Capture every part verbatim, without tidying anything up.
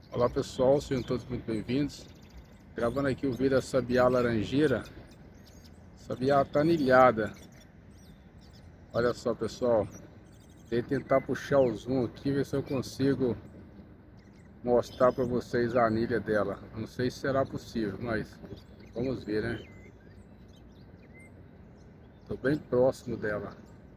Olá pessoal, sejam todos muito bem-vindos. Gravando aqui o vídeo da sabiá laranjeira. Sabiá tanilhada. Olha só pessoal, vou tentar puxar o zoom aqui, ver se eu consigo mostrar para vocês a anilha dela. Não sei se será possível, mas vamos ver, né? Estou bem próximo dela.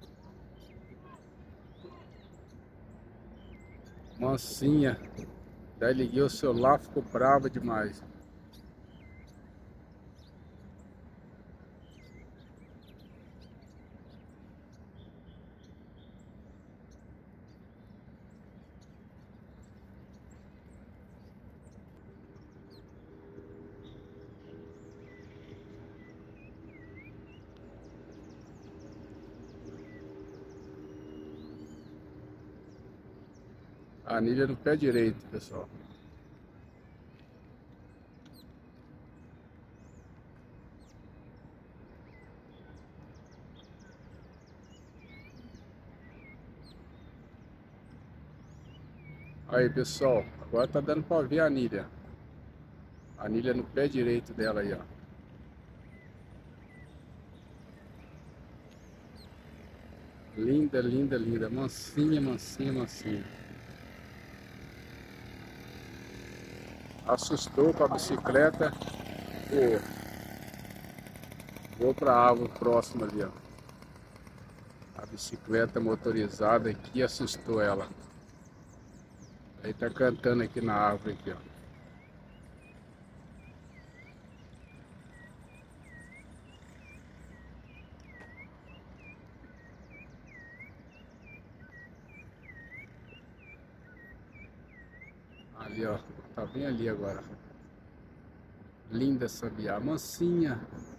Mansinha. Daí liguei o celular, ficou brava demais. A anilha no pé direito, pessoal. Aí pessoal, agora tá dando para ver a anilha. A anilha no pé direito dela aí, ó. Linda, linda, linda. Mansinha, mansinha, mansinha. Assustou com a bicicleta. Pô, vou para a árvore próxima ali, ó. A bicicleta motorizada aqui assustou ela. Aí tá cantando aqui na árvore aqui, ó. Ali, ó. Tá bem ali agora. Linda sabiá, mansinha.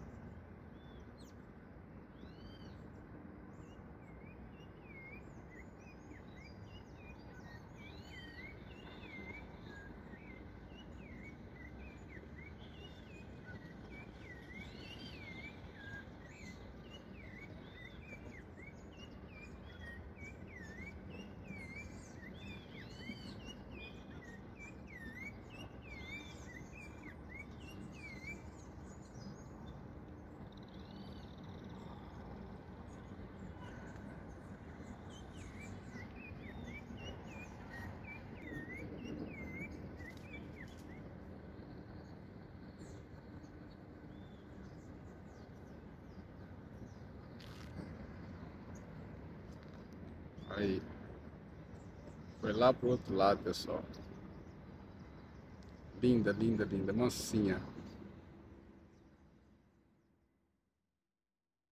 Aí. Foi lá pro outro lado, pessoal. Linda, linda, linda. Mansinha.